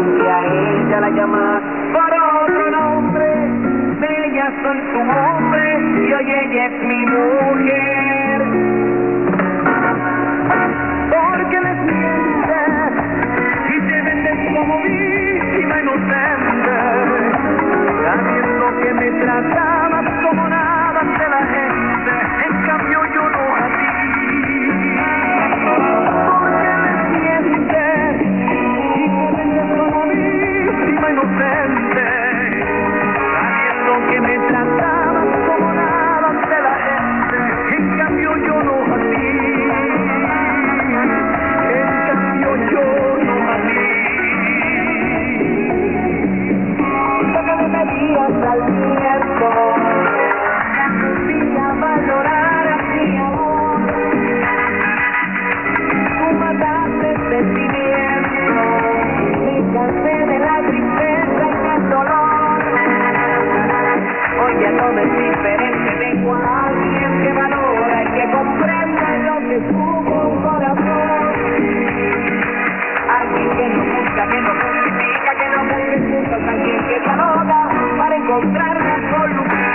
que a ella la llamas por otro nombre. Bellas son tu hombre y hoy ella es mi mujer. Porque les mientes y te vendes como víctima inocente, sabiendo que me tratabas como nada ante la gente, en cambio yo no a ti. Porque les mientes y te vendes como víctima inocente, sabiendo que me tratabas como nada ante la gente, en cambio yo no a ti. Yo no a ti. Lo que me pedías al tiempo, si a valorar a mi amor, tú mataste el sentimiento, me cansé de la tristeza y del dolor. Hoy ya todo es diferente, tengo a alguien que valora y que comprende lo que supo un corazón. Alguien que no busca, que no justifica, que no busque excusas, alguien que dialoga para encontrar la solución.